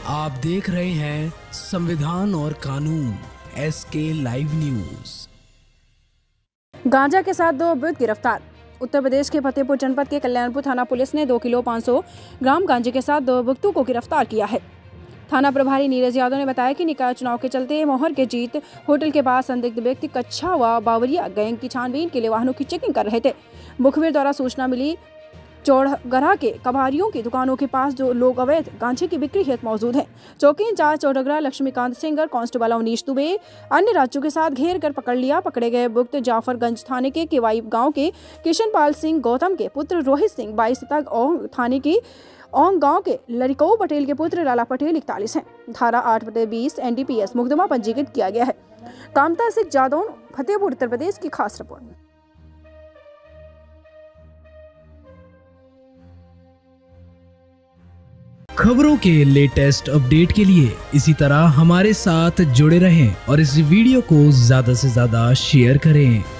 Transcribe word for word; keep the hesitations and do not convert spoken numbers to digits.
आप देख रहे हैं संविधान और कानून एस के लाइव न्यूज। गांजा के साथ दो अभियुक्त गिरफ्तार। उत्तर प्रदेश के फतेहपुर जनपद के कल्याणपुर थाना पुलिस ने दो किलो पाँच सौ ग्राम गांजे के साथ दो अभियुक्तों को गिरफ्तार किया है। थाना प्रभारी नीरज यादव ने बताया कि निकाय चुनाव के चलते मोहर के जीत होटल के पास संदिग्ध व्यक्ति कच्छा व बावरिया गैंग की छानबीन के लिए वाहनों की चेकिंग कर रहे थे। मुखबिर द्वारा सूचना मिली चौड़गरा के कबाड़ियों की दुकानों के पास जो लोग अवैध गांजे की बिक्री हेतु मौजूद हैं। चौकी इंचार्ज चौड़गरा लक्ष्मीकांत सिंह और कांस्टेबल अवनीश दुबे अन्य राज्यों के साथ घेर कर पकड़ लिया। पकड़े गए अभियुक्त जाफरगंज थाने के केवाई गांव के किशनपाल सिंह गौतम के पुत्र रोहित सिंह बाईस तक और थाने की ओंग गांव के लड़िको पटेल के पुत्र लाला पटेल इकतालीस हैं। धारा आठ बटे बीस एनडीपीएस मुकदमा पंजीकृत किया गया है। कामता सिंह जादौन, फतेहपुर उत्तर प्रदेश की खास रिपोर्ट। खबरों के लेटेस्ट अपडेट के लिए इसी तरह हमारे साथ जुड़े रहें और इस वीडियो को ज्यादा से ज्यादा शेयर करें।